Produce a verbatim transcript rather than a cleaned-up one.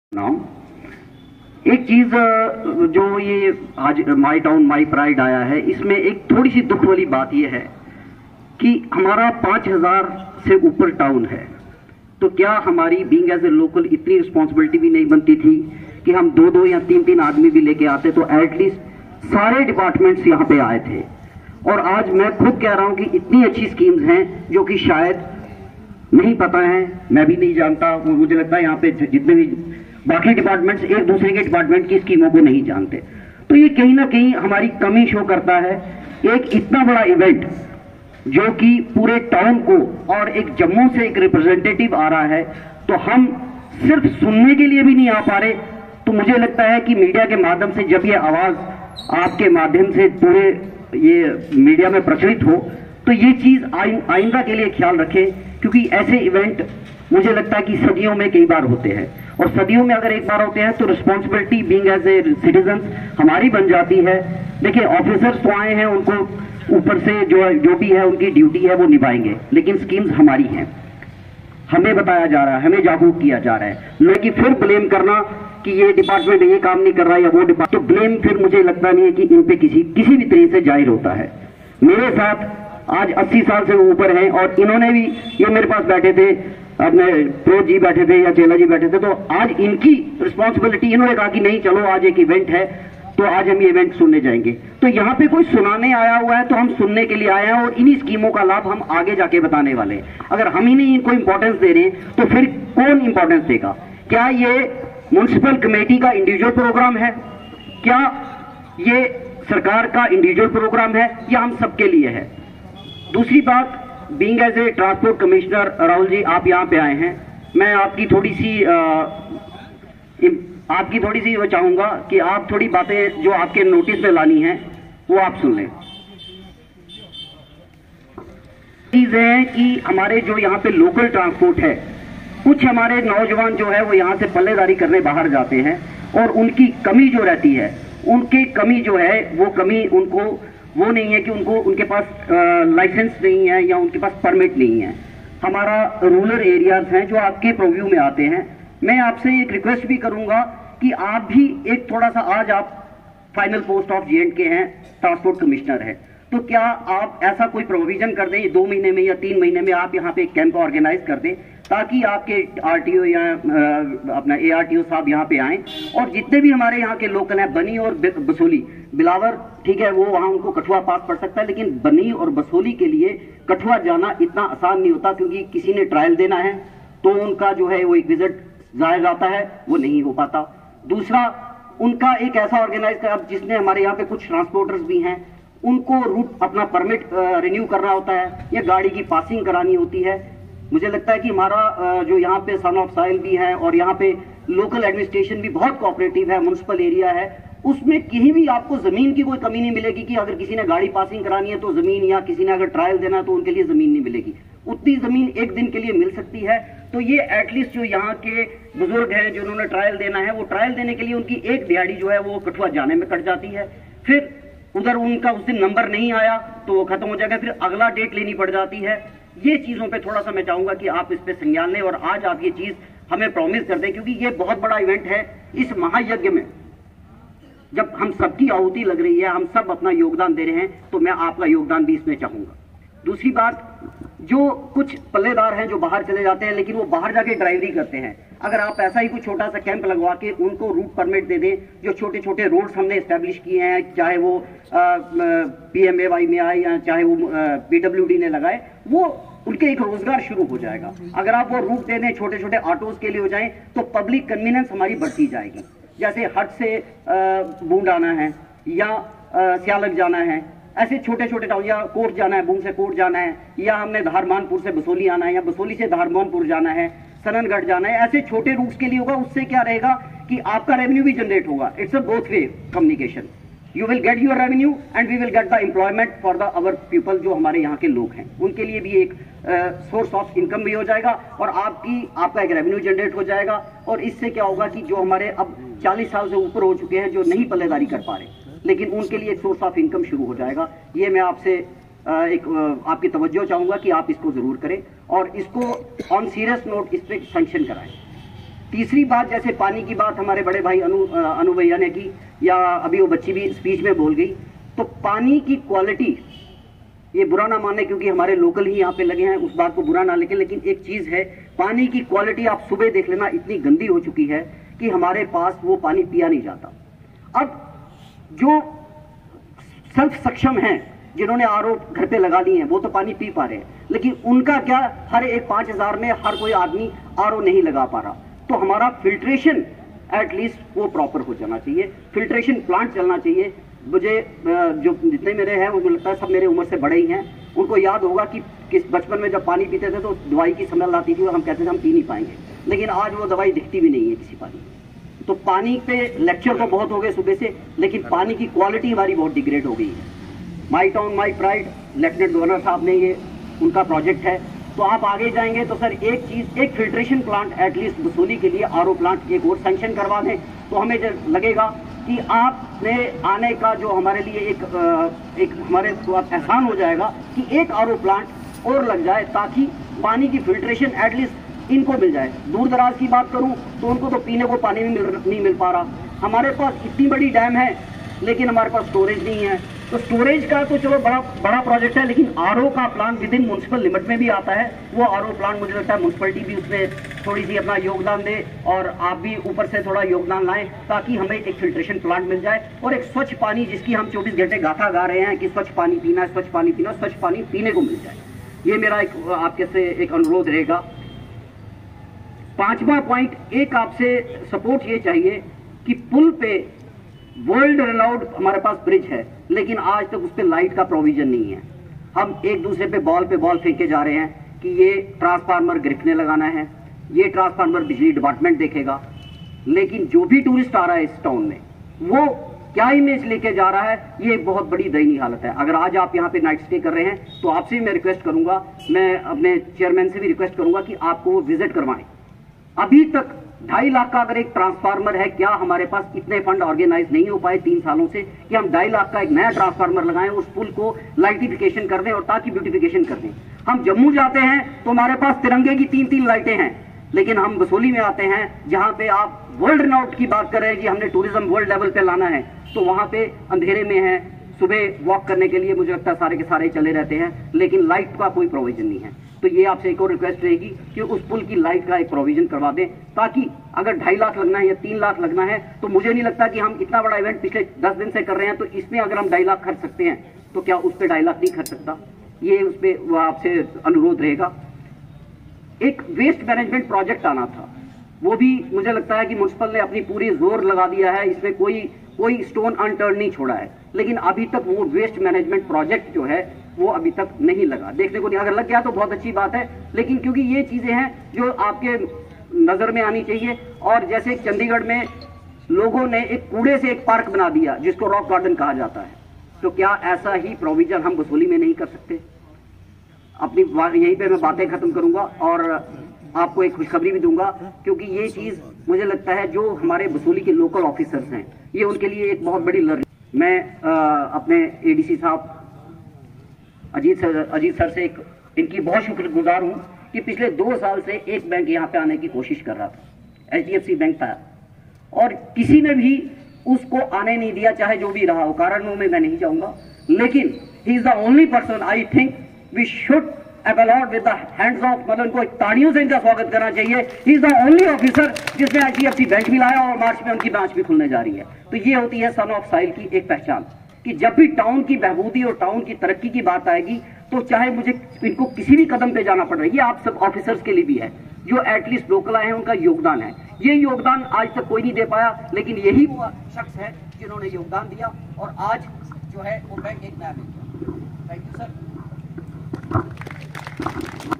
Now एक चीज जो ये आज माई टाउन माई प्राइड आया है, इसमें एक थोड़ी सी दुख वाली बात यह है कि हमारा पांच हजार से ऊपर टाउन है, तो क्या हमारी बीइंग एज ए लोकल इतनी रिस्पॉन्सिबिलिटी भी नहीं बनती थी कि हम दो दो या तीन तीन आदमी भी लेके आते तो एटलीस्ट सारे डिपार्टमेंट्स यहाँ पे आए थे। और आज मैं खुद कह रहा हूँ कि इतनी अच्छी स्कीम्स हैं जो कि शायद नहीं पता है, मैं भी नहीं जानता, मुझे लगता है यहाँ पे जितने भी बाकी डिपार्टमेंट्स एक दूसरे के डिपार्टमेंट की स्कीमों को नहीं जानते। तो ये कहीं ना कहीं हमारी कमी शो करता है। एक इतना बड़ा इवेंट जो कि पूरे टाउन को और एक जम्मू से एक रिप्रेजेंटेटिव आ रहा है, तो हम सिर्फ सुनने के लिए भी नहीं आ पा रहे। तो मुझे लगता है कि मीडिया के माध्यम से जब ये आवाज आपके माध्यम से पूरे ये मीडिया में प्रचलित हो, तो ये चीज आइंदा के लिए ख्याल रखें, क्योंकि ऐसे इवेंट मुझे लगता है कि सदियों में कई बार होते हैं, और सदियों में अगर एक बार होते हैं तो responsibility being as a citizen हमारी बन जाती है। देखिए, ऑफिसर्स तो आए हैं, उनको ऊपर से जो जो भी है उनकी ड्यूटी है वो निभाएंगे, लेकिन स्कीम्स हमारी हैं, हमें बताया जा रहा है, हमें जागरूक किया जा रहा है। लेकिन फिर ब्लेम करना कि ये डिपार्टमेंट ये काम नहीं कर रहा है या वो डिपार्टमेंट, तो ब्लेम फिर मुझे लगता नहीं है कि इन पे किसी किसी भी तरीके से जाहिर होता है। मेरे साथ आज अस्सी साल से ऊपर हैं और इन्होंने भी, ये मेरे पास बैठे थे, अपने प्रो जी बैठे थे या चेला जी बैठे थे, तो आज इनकी रिस्पॉन्सिबिलिटी, इन्होंने कहा कि नहीं चलो आज एक इवेंट है तो आज हम ये इवेंट सुनने जाएंगे। तो यहाँ पे कोई सुनाने आया हुआ है तो हम सुनने के लिए आए हैं, और इन्हीं स्कीमों का लाभ हम आगे जाके बताने वाले हैं। अगर हम ही नहीं इनको इंपॉर्टेंस दे रहे हैं तो फिर कौन इंपॉर्टेंस देगा? क्या ये म्युनिसिपल कमेटी का इंडिविजुअल प्रोग्राम है? क्या ये सरकार का इंडिविजुअल प्रोग्राम है, या हम सबके लिए है? दूसरी बात, being as a transport commissioner, Rahul ji आप यहाँ पे आए हैं, मैं आपकी थोड़ी सी आ, आपकी थोड़ी सी वो चाहूंगा कि आप थोड़ी बातें जो आपके नोटिस में लानी है वो आप सुन लें। चीज है कि हमारे जो यहाँ पे लोकल ट्रांसपोर्ट है, कुछ हमारे नौजवान जो है वो यहाँ से पल्लेदारी करने बाहर जाते हैं, और उनकी कमी जो रहती है, उनकी कमी जो है वो कमी उनको वो नहीं है कि उनको उनके पास लाइसेंस नहीं है या उनके पास परमिट नहीं है। हमारा रूरल एरियाज हैं जो आपके प्रोव्यू में आते हैं। मैं आपसे एक रिक्वेस्ट भी करूंगा कि आप भी एक थोड़ा सा, आज आप final post of J and K हैं, ट्रांसपोर्ट कमिश्नर है, तो क्या आप ऐसा कोई प्रोविजन कर दें, दो महीने में या तीन महीने में आप यहाँ पे एक कैंप ऑर्गेनाइज कर दें, ताकि आपके आरटीओ या अपना एआरटीओ साहब यहाँ पे आएं, और जितने भी हमारे यहाँ के लोकल हैं, बनी और बसोली, बिलावर ठीक है वो वहाँ उनको कठुआ पास पड़ सकता है, लेकिन बनी और बसोली के लिए कठुआ जाना इतना आसान नहीं होता, क्योंकि किसी ने ट्रायल देना है तो उनका जो है वो एक विजिट जाया जाता है, वो नहीं हो पाता। दूसरा, उनका एक ऐसा ऑर्गेनाइज कर, जिसने हमारे यहाँ पे कुछ ट्रांसपोर्टर्स भी हैं, उनको रूट अपना परमिट रिन्यू करना होता है या गाड़ी की पासिंग करानी होती है। मुझे लगता है कि हमारा जो यहाँ पे सन ऑफ साइल भी है और यहाँ पे लोकल एडमिनिस्ट्रेशन भी बहुत कोऑपरेटिव है, म्युनिसिपल एरिया है, उसमें कहीं भी आपको जमीन की कोई कमी नहीं मिलेगी कि अगर किसी ने गाड़ी पासिंग करानी है तो जमीन, या किसी ने अगर ट्रायल देना है तो उनके लिए जमीन नहीं मिलेगी, उतनी जमीन एक दिन के लिए मिल सकती है। तो ये एटलीस्ट जो यहाँ के बुजुर्ग हैं जिन्होंने ट्रायल देना है, वो ट्रायल देने के लिए उनकी एक दिहाड़ी जो है वो कठुआ जाने में कट जाती है, फिर उधर उनका उस दिन नंबर नहीं आया तो वो खत्म हो जाएगा, फिर अगला डेट लेनी पड़ जाती है। ये चीजों पे थोड़ा सा मैं चाहूंगा कि आप इस पे संज्ञान लें, और आज आप ये चीज हमें प्रॉमिस कर दें, क्योंकि ये बहुत बड़ा इवेंट है। इस महायज्ञ में जब हम सबकी आहुति लग रही है, हम सब अपना योगदान दे रहे हैं, तो मैं आपका योगदान भी इसमें चाहूंगा। दूसरी बात, जो कुछ पल्लेदार हैं जो बाहर चले जाते हैं, लेकिन वो बाहर जाके ड्राइवरी करते हैं, अगर आप ऐसा ही कुछ छोटा सा कैंप लगवा के उनको रूट परमिट दे दें, जो छोटे छोटे रोड्स हमने एस्टेब्लिश किए हैं, चाहे वो पीएमएवाई में आए या चाहे वो पीडब्ल्यूडी ने लगाए, वो उनके एक रोजगार शुरू हो जाएगा। अगर आप वो रूट दे दें, छोटे छोटे ऑटोज के लिए हो जाएं, तो पब्लिक कन्वीनियंस हमारी बढ़ती जाएगी। जैसे हट से बूंद आना है या सियालक जाना है, ऐसे छोटे छोटे टाउन, या कोर्ट जाना है, बूंद से कोर्ट जाना है, या हमने धारमानपुर से बसोली आना है, या बसोली से धारमानपुर जाना है, सननगढ़ जाना है, ऐसे छोटे रूट्स के लिए होगा। उससे क्या रहेगा कि आपका रेवेन्यू भी जनरेट होगा। It's a both way communication, you will get your revenue and we will get the employment for the our people, जो हमारे यहाँ के लोग हैं, उनके लिए भी एक सोर्स ऑफ इनकम भी हो जाएगा, और आपकी आपका एक रेवेन्यू जनरेट हो जाएगा। और इससे क्या होगा कि जो हमारे अब चालीस साल से ऊपर हो चुके हैं, जो नहीं पल्लेदारी कर पा रहे, लेकिन उनके लिए एक सोर्स ऑफ इनकम शुरू हो जाएगा। ये मैं आपसे एक आपकी तवज्जो चाहूंगा कि आप इसको जरूर करें, और इसको ऑन सीरियस नोट इस पे सैंक्शन कराएं। तीसरी बात, जैसे पानी की बात हमारे बड़े भाई अनु अनु भैया ने की, या अभी वो बच्ची भी स्पीच में बोल गई, तो पानी की क्वालिटी, ये बुरा ना माने क्योंकि हमारे लोकल ही यहाँ पे लगे हैं, उस बात को बुरा ना लेके, लेकिन एक चीज है, पानी की क्वालिटी आप सुबह देख लेना इतनी गंदी हो चुकी है कि हमारे पास वो पानी पिया नहीं जाता। अब जो सेल्फ सक्षम हैं, जिन्होंने आर ओ घर पे लगा लिए हैं, वो तो पानी पी पा रहे हैं, लेकिन उनका क्या, हर एक पांच हजार में हर कोई आदमी आर ओ नहीं लगा पा रहा। तो हमारा फिल्ट्रेशन एटलीस्ट वो प्रॉपर हो जाना चाहिए, फिल्ट्रेशन प्लांट चलना चाहिए। मुझे जो जितने मेरे हैं, मुझे लगता है सब मेरे उम्र से बड़े ही हैं, उनको याद होगा कि किस बचपन में जब पानी पीते थे तो दवाई की स्मेल आती थी और हम कहते थे हम पी नहीं पाएंगे, लेकिन आज वो दवाई दिखती भी नहीं है किसी पानी। तो पानी पे लेक्चर तो बहुत हो गए सुबह से, लेकिन पानी की क्वालिटी हमारी बहुत डिग्रेड हो गई है। My town my pride, lieutenant governor साहब ने ये उनका प्रोजेक्ट है, तो आप आगे जाएंगे तो सर एक चीज, एक फिल्ट्रेशन प्लांट एटलीस्ट बसोली के लिए आर ओ प्लांट एक और सैंक्शन करवा दें, तो हमें लगेगा कि आपने आने का जो हमारे लिए एक एक हमारे एहसान हो जाएगा कि एक आर ओ प्लांट और लग जाए, ताकि पानी की फिल्ट्रेशन एटलीस्ट इनको मिल जाए। दूर दराज की बात करूं तो उनको तो पीने को पानी नहीं मिल नहीं मिल पा रहा। हमारे पास इतनी बड़ी डैम है, लेकिन हमारे पास स्टोरेज नहीं है। तो स्टोरेज का तो चलो बड़ा बड़ा प्रोजेक्ट है, लेकिन आरओ का plant within municipal limit में भी आता है। वो आरओ प्लांट मुझे लगता है म्युनिसिपलिटी भी उसमें थोड़ी सी अपना योगदान दे, और आप भी ऊपर से थोड़ा योगदान लाएं, ताकि हमें एक फिल्ट्रेशन प्लांट मिल जाए और एक स्वच्छ पानी, जिसकी हम चौबीस घंटे गाथा गा रहे हैं कि स्वच्छ पानी पीना है, स्वच्छ पानी पीना, स्वच्छ पानी पीने को मिल जाए। ये मेरा एक आपके से एक अनुरोध रहेगा। पांचवा पॉइंट, एक आपसे सपोर्ट ये चाहिए कि पुल पे वर्ल्ड रेनाउंड हमारे पास ब्रिज है, लेकिन आज तक उस पर लाइट का प्रोविजन नहीं है। हम एक दूसरे पे बॉल पे बॉल फेंके जा रहे हैं कि ये ट्रांसफार्मर गिरने लगाना है, ये ट्रांसफार्मर बिजली डिपार्टमेंट देखेगा, लेकिन जो भी टूरिस्ट आ रहा है इस टाउन में वो क्या इमेज लेके जा रहा है, ये एक बहुत बड़ी दयनीय हालत है। अगर आज आप यहाँ पे नाइट स्टे कर रहे हैं तो आपसे भी मैं रिक्वेस्ट करूंगा, मैं अपने चेयरमैन से भी रिक्वेस्ट करूंगा कि आपको वो विजिट करवाएं। अभी तक ढाई लाख का अगर एक ट्रांसफार्मर है, क्या हमारे पास इतने फंड ऑर्गेनाइज नहीं हो पाए तीन सालों से कि हम ढाई लाख का एक नया ट्रांसफार्मर लगाएं, उस पुल को लाइटिफिकेशन कर दें और ताकि ब्यूटिफिकेशन कर दें। हम जम्मू जाते हैं तो हमारे पास तिरंगे की तीन तीन लाइटें हैं, लेकिन हम बसोली में आते हैं जहां पे आप वर्ल्ड रेनाउंड की बात कर रहे हैं कि हमने टूरिज्म वर्ल्ड लेवल पे लाना है, तो वहां पे अंधेरे में है। सुबह वॉक करने के लिए मुझे लगता है सारे के सारे चले रहते हैं, लेकिन लाइट का कोई प्रोविजन नहीं है। तो ये आपसे एक और रिक्वेस्ट रहेगी कि उस पुल की लाइट का एक प्रोविजन करवा दें, ताकि अगर ढाई लाख लगना है या तीन लाख लगना है, तो मुझे नहीं लगता कि हम इतना बड़ा इवेंट पिछले दस दिन से कर रहे हैं, तो इसमें अगर हम ढाई लाख खर्च सकते हैं तो क्या उस पर ढाई लाख नहीं खर्च सकता। ये उस पर आपसे अनुरोध रहेगा। एक वेस्ट मैनेजमेंट प्रोजेक्ट आना था, वो भी मुझे लगता है कि म्युनिसिपल ने अपनी पूरी जोर लगा दिया है, इसमें कोई कोई स्टोन अनटर्न नहीं छोड़ा है, लेकिन अभी तक वो वेस्ट मैनेजमेंट प्रोजेक्ट जो है वो अभी तक नहीं लगा, देखने को नहीं। अगर लग गया तो बहुत अच्छी बात है, लेकिन क्योंकि ये चीजें हैं जो आपके नजर में आनी चाहिए। और जैसे चंडीगढ़ में लोगों ने एक कूड़े से एक पार्क बना दिया जिसको रॉक गार्डन कहा जाता है, तो क्या ऐसा ही प्रोविजन हम बसोली में नहीं कर सकते? अपनी यहीं पे मैं बातें खत्म करूंगा और आपको एक खुशखबरी भी दूंगा, क्योंकि ये चीज मुझे लगता है जो हमारे बसोली के लोकल ऑफिसर्स हैं, ये उनके लिए एक बहुत बड़ी लर्निंग। मैं आ, अपने एडीसी साहब अजीत सर अजीत सर से एक इनकी बहुत शुक्रगुजार हूं कि पिछले दो साल से एक बैंक यहाँ पे आने की कोशिश कर रहा था, H D F C bank था, और किसी ने भी उसको आने नहीं दिया, चाहे जो भी रहा हो। कारणों में मैं नहीं जाऊंगा, लेकिन he is the only person I think we should applaud with the hands off, मतलब इनको ताड़ियों से इनका स्वागत करना चाहिए। He is the only officer जिसने H D F C bank भी लाया और मार्च में उनकी ब्रांच भी खुलने जा रही है। तो ये होती है सन ऑफ साइल की एक पहचान, कि जब भी टाउन की बहबूदी और टाउन की तरक्की की बात आएगी, तो चाहे मुझे इनको किसी भी कदम पे जाना पड़ रहा है, ये आप सब ऑफिसर्स के लिए भी है जो एटलीस्ट लोकल आए हैं, उनका योगदान है। ये योगदान आज तक कोई नहीं दे पाया, लेकिन यही वो शख्स है जिन्होंने योगदान दिया और आज जो है वो बैंक एक नया मिल गया। Thank you sir.